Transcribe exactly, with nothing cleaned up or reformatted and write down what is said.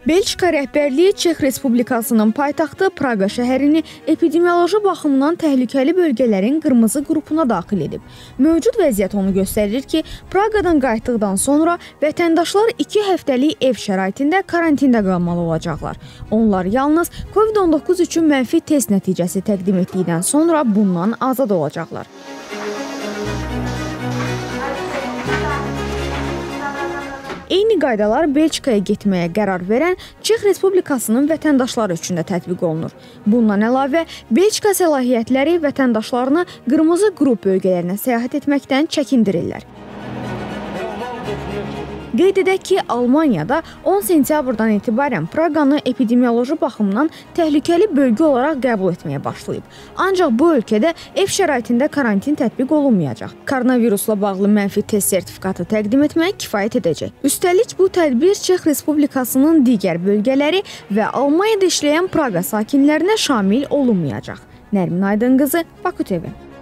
Belçika rəhbərliyi Çex Respublikasının paytaxtı Praqa şəhərini epidemioloji baxımdan təhlükəli bölgələrin qırmızı qrupuna daxil edib. Mövcud vəziyyət onu göstərir ki, Praqadan qayıtdıqdan sonra vətəndaşlar iki həftəlik ev şəraitində karantində qalmalı olacaqlar. Onlar yalnız Covid on doqquz üçün mənfi test nəticəsi təqdim etdikdən sonra bundan azad olacaqlar. Eyni qaydalar Belçikaya getməyə qərar verən Çex Respublikasının vətəndaşları üçün də tətbiq olunur. Bundan əlavə, Belçika səlahiyyətləri vətəndaşlarını qırmızı qrup bölgələrinə səyahət etməkdən çəkindirirlər. Qeyd edək ki, Almaniyada on sentyabrdan etibarən Praqanı epidemioloji baxımdan təhlükəli bölgə olaraq qəbul etməyə başlayıb. Ancaq bu ölkədə ev şəraitində karantin tətbiq olunmayacaq. Koronavirusla bağlı mənfi test sertifikatı təqdim etmək kifayət edəcək. Üstəlik, bu tədbir Çex Respublikasının digər bölgələri və Almaniyada işləyən Praqa sakinlərinə şamil olunmayacaq. Nərmin Aydınqızı, Baku T V.